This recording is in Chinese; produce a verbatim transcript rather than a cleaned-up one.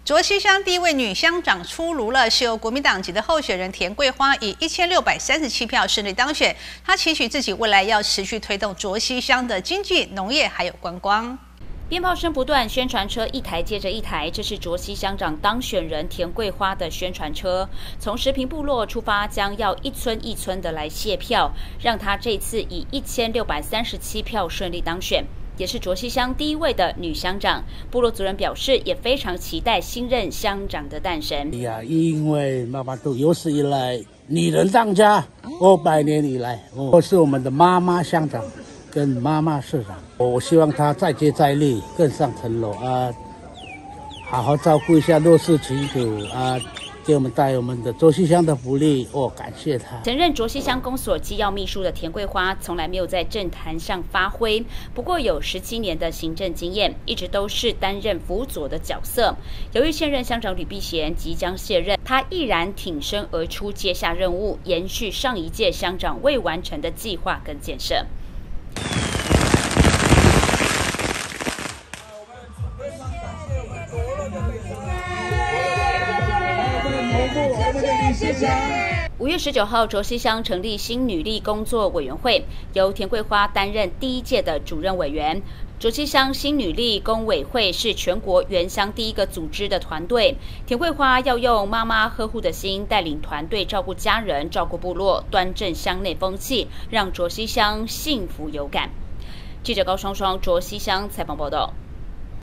卓溪乡第一位女乡长出炉了，是由国民党籍的候选人田桂花以一千六百三十七票顺利当选。她期许自己未来要持续推动卓溪乡的经济、农业还有观光。 鞭炮声不断，宣传车一台接着一台，这是卓溪乡长当选人田桂花的宣传车。从石屏部落出发，将要一村一村的来谢票，让他这次以一千六百三十七票顺利当选，也是卓溪乡第一位的女乡长。部落族人表示，也非常期待新任乡长的诞生。 哎呀，因为妈妈都有史以来女人当家，五百年以来，我是我们的妈妈乡长。 跟妈妈市长，我希望他再接再厉，更上层楼啊！好好照顾一下弱势群组啊，给我们带我们的卓溪乡的福利，哦，感谢他。 曾任卓溪乡公所机要秘书的田桂花，从来没有在政坛上发挥，不过有十七年的行政经验，一直都是担任辅佐的角色。由于现任乡长吕碧贤即将卸任，他毅然挺身而出，接下任务，延续上一届乡长未完成的计划跟建设。 五月十九号，卓溪乡成立新女力工作委员会，由田桂花担任第一届的主任委员。卓溪乡新女力工委会是全国原乡第一个组织的团队。田桂花要用妈妈呵护的心，带领团队照顾家人、照顾部落，端正乡内风气，让卓溪乡幸福有感。记者高双双卓溪乡采访报道。